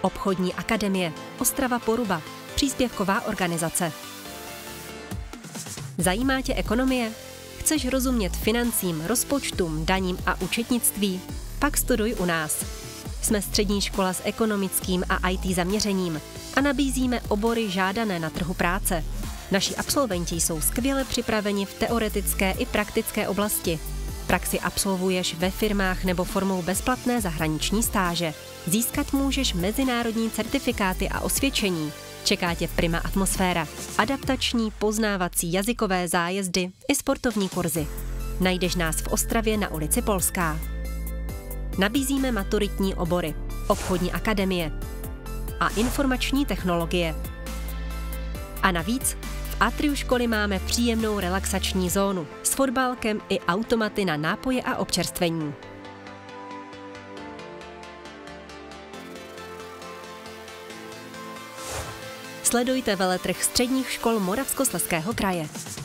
Obchodní akademie, Ostrava Poruba, příspěvková organizace. Zajímá tě ekonomie? Chceš rozumět financím, rozpočtům, daním a účetnictví? Pak studuj u nás. Jsme střední škola s ekonomickým a IT zaměřením a nabízíme obory žádané na trhu práce. Naši absolventi jsou skvěle připraveni v teoretické i praktické oblasti. Praxi absolvuješ ve firmách nebo formou bezplatné zahraniční stáže. Získat můžeš mezinárodní certifikáty a osvědčení. Čeká tě Prima atmosféra, adaptační, poznávací jazykové zájezdy i sportovní kurzy. Najdeš nás v Ostravě na ulici Polská. Nabízíme maturitní obory, obchodní akademie a informační technologie. A navíc v atriu školy máme příjemnou relaxační zónu s fotbalkem i automaty na nápoje a občerstvení. Sledujte veletrh středních škol Moravskoslezského kraje.